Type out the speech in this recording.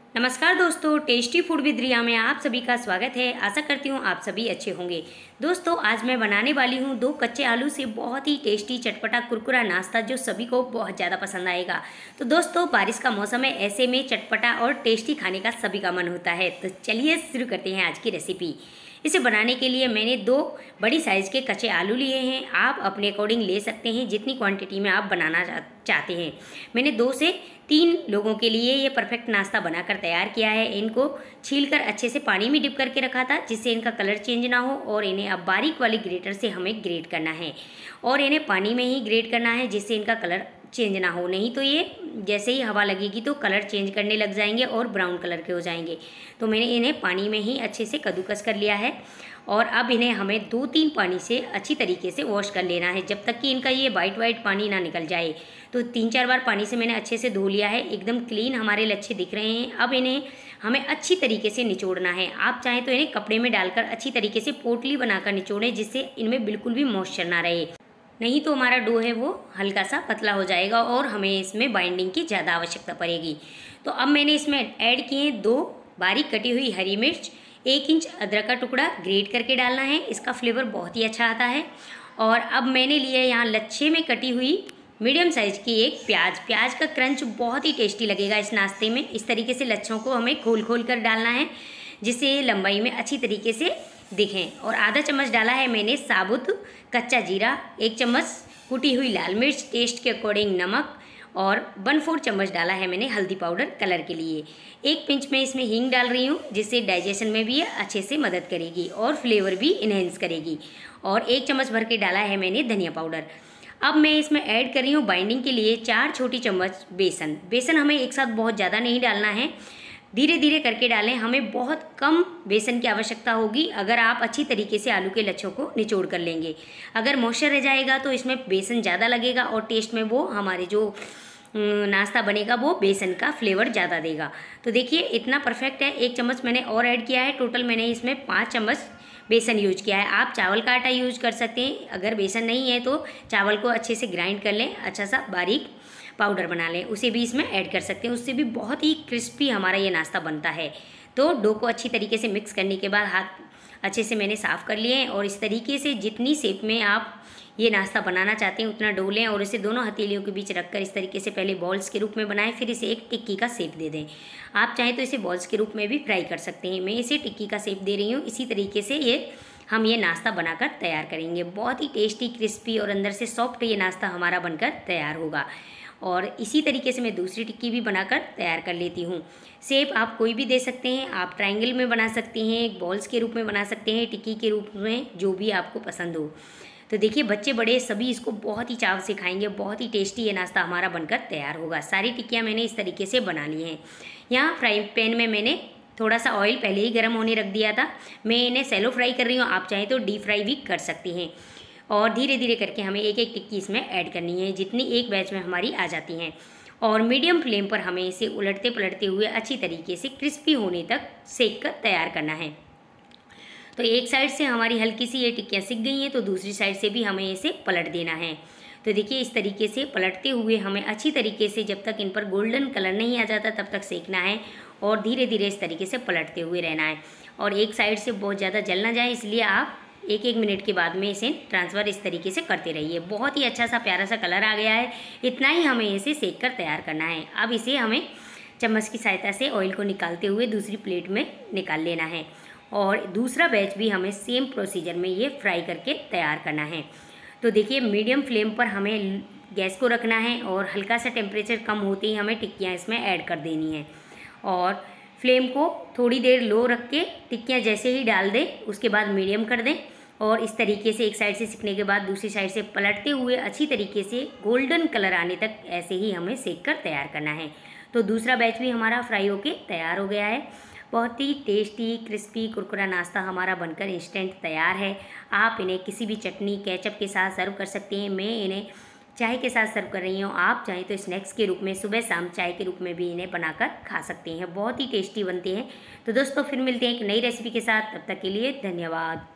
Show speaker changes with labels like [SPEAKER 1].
[SPEAKER 1] नमस्कार दोस्तों, tasty food with रिया में आप सभी का स्वागत है। आशा करती हूँ आप सभी अच्छे होंगे। दोस्तों, आज मैं बनाने वाली हूँ 2 कच्चे आलू से बहुत ही टेस्टी चटपटा कुरकुरा नाश्ता जो सभी को बहुत ज़्यादा पसंद आएगा। तो दोस्तों, बारिश का मौसम है, ऐसे में चटपटा और टेस्टी खाने का सभी का मन होता है। तो चलिए शुरू करते हैं आज की रेसिपी। इसे बनाने के लिए मैंने 2 बड़ी साइज़ के कच्चे आलू लिए हैं। आप अपने अकॉर्डिंग ले सकते हैं जितनी क्वांटिटी में आप बनाना चाहते हैं। मैंने 2 से 3 लोगों के लिए ये परफेक्ट नाश्ता बनाकर तैयार किया है। इनको छीलकर अच्छे से पानी में डिप करके रखा था जिससे इनका कलर चेंज ना हो, और इन्हें अब बारीक वाली ग्रेटर से हमें ग्रेट करना है और इन्हें पानी में ही ग्रेट करना है जिससे इनका कलर चेंज ना हो, नहीं तो ये जैसे ही हवा लगेगी तो कलर चेंज करने लग जाएंगे और ब्राउन कलर के हो जाएंगे। तो मैंने इन्हें पानी में ही अच्छे से कद्दूकस कर लिया है और अब इन्हें हमें 2-3 पानी से अच्छी तरीके से वॉश कर लेना है जब तक कि इनका ये वाइट पानी ना निकल जाए। तो 3-4 बार पानी से मैंने अच्छे से धो लिया है, एकदम क्लीन हमारे लच्छे दिख रहे हैं। अब इन्हें हमें अच्छी तरीके से निचोड़ना है। आप चाहें तो इन्हें कपड़े में डालकर अच्छी तरीके से पोटली बनाकर निचोड़ें जिससे इनमें बिल्कुल भी मॉइस्चर ना रहे, नहीं तो हमारा डो है वो हल्का सा पतला हो जाएगा और हमें इसमें बाइंडिंग की ज़्यादा आवश्यकता पड़ेगी। तो अब मैंने इसमें ऐड किए 2 बारीक कटी हुई हरी मिर्च, 1 इंच अदरक का टुकड़ा ग्रेट करके डालना है, इसका फ्लेवर बहुत ही अच्छा आता है। और अब मैंने लिया यहाँ लच्छे में कटी हुई मीडियम साइज़ की एक प्याज का क्रंच बहुत ही टेस्टी लगेगा इस नाश्ते में। इस तरीके से लच्छों को हमें खोल खोल कर डालना है जिससे ये लंबाई में अच्छी तरीके से दिखें। और आधा चम्मच डाला है मैंने साबुत कच्चा जीरा, 1 चम्मच कुटी हुई लाल मिर्च, टेस्ट के अकॉर्डिंग नमक, और 1/4 चम्मच डाला है मैंने हल्दी पाउडर कलर के लिए। 1 पिंच में इसमें हींग डाल रही हूँ जिससे डाइजेशन में भी ये अच्छे से मदद करेगी और फ्लेवर भी इन्हेंस करेगी। और 1 चम्मच भर के डाला है मैंने धनिया पाउडर। अब मैं इसमें ऐड कर रही हूँ बाइंडिंग के लिए 4 छोटी चम्मच बेसन हमें एक साथ बहुत ज़्यादा नहीं डालना है, धीरे धीरे करके डालें। हमें बहुत कम बेसन की आवश्यकता होगी अगर आप अच्छी तरीके से आलू के लच्छों को निचोड़ कर लेंगे। अगर मॉइस्चर रह जाएगा तो इसमें बेसन ज़्यादा लगेगा और टेस्ट में वो हमारे जो नाश्ता बनेगा वो बेसन का फ्लेवर ज़्यादा देगा। तो देखिए इतना परफेक्ट है। 1 चम्मच मैंने और ऐड किया है, टोटल मैंने इसमें 5 चम्मच बेसन यूज किया है। आप चावल का आटा यूज कर सकते हैं, अगर बेसन नहीं है तो चावल को अच्छे से ग्राइंड कर लें, अच्छा सा बारीक पाउडर बना लें, उसे भी इसमें ऐड कर सकते हैं, उससे भी बहुत ही क्रिस्पी हमारा ये नाश्ता बनता है। तो डो को अच्छी तरीके से मिक्स करने के बाद हाथ अच्छे से मैंने साफ़ कर लिए हैं और इस तरीके से जितनी शेप में आप ये नाश्ता बनाना चाहते हैं उतना डो लें और इसे दोनों हथेलियों के बीच रखकर इस तरीके से पहले बॉल्स के रूप में बनाएं, फिर इसे एक टिक्की का शेप दे दें। आप चाहें तो इसे बॉल्स के रूप में भी फ्राई कर सकते हैं, मैं इसे टिक्की का शेप दे रही हूँ। इसी तरीके से हम ये नाश्ता बनाकर तैयार करेंगे। बहुत ही टेस्टी, क्रिस्पी और अंदर से सॉफ्ट ये नाश्ता हमारा बनकर तैयार होगा। और इसी तरीके से मैं दूसरी टिक्की भी बनाकर तैयार कर लेती हूँ। शेप आप कोई भी दे सकते हैं, आप ट्रायंगल में बना सकते हैं, बॉल्स के रूप में बना सकते हैं, टिक्की के रूप में, जो भी आपको पसंद हो। तो देखिए बच्चे बड़े सभी इसको बहुत ही चाव से खाएंगे, बहुत ही टेस्टी ये नाश्ता हमारा बनकर तैयार होगा। सारी टिक्कियाँ मैंने इस तरीके से बना ली हैं। यहाँ फ्राई पैन में मैंने थोड़ा सा ऑयल पहले ही गर्म होने रख दिया था, मैं इन्हें सैलो फ्राई कर रही हूँ, आप चाहें तो डीप फ्राई भी कर सकती हैं। और धीरे धीरे करके हमें एक एक टिक्की इसमें ऐड करनी है जितनी एक बैच में हमारी आ जाती हैं। और मीडियम फ्लेम पर हमें इसे उलटते पलटते हुए अच्छी तरीके से क्रिस्पी होने तक सेक कर तैयार करना है। तो एक साइड से हमारी हल्की सी ये टिक्कियाँ सिक गई हैं तो दूसरी साइड से भी हमें इसे पलट देना है। तो देखिए इस तरीके से पलटते हुए हमें अच्छी तरीके से जब तक इन पर गोल्डन कलर नहीं आ जाता तब तक सेकना है और धीरे धीरे इस तरीके से पलटते हुए रहना है। और एक साइड से बहुत ज़्यादा जल ना जाए इसलिए आप 1-1 मिनट के बाद में इसे ट्रांसफ़र इस तरीके से करते रहिए। बहुत ही अच्छा सा प्यारा सा कलर आ गया है, इतना ही हमें इसे सेक कर तैयार करना है। अब इसे हमें चम्मच की सहायता से ऑयल को निकालते हुए दूसरी प्लेट में निकाल लेना है और दूसरा बैच भी हमें सेम प्रोसीजर में ये फ्राई करके तैयार करना है। तो देखिए मीडियम फ्लेम पर हमें गैस को रखना है और हल्का सा टेम्परेचर कम होते ही हमें टिक्कियाँ इसमें ऐड कर देनी है और फ्लेम को थोड़ी देर लो रख के टिक्कियाँ जैसे ही डाल दें उसके बाद मीडियम कर दें और इस तरीके से एक साइड से सिकने के बाद दूसरी साइड से पलटते हुए अच्छी तरीके से गोल्डन कलर आने तक ऐसे ही हमें सेक कर तैयार करना है। तो दूसरा बैच भी हमारा फ्राई होके तैयार हो गया है। बहुत ही टेस्टी, क्रिस्पी, कुरकुरा नाश्ता हमारा बनकर इंस्टेंट तैयार है। आप इन्हें किसी भी चटनी, केचप के साथ सर्व कर सकते हैं। मैं इन्हें चाय के साथ सर्व कर रही हूँ, आप चाहें तो स्नैक्स के रूप में सुबह शाम चाय के रूप में भी इन्हें बनाकर खा सकते हैं। बहुत ही टेस्टी बनते हैं। तो दोस्तों फिर मिलते हैं एक नई रेसिपी के साथ, तब तक के लिए धन्यवाद।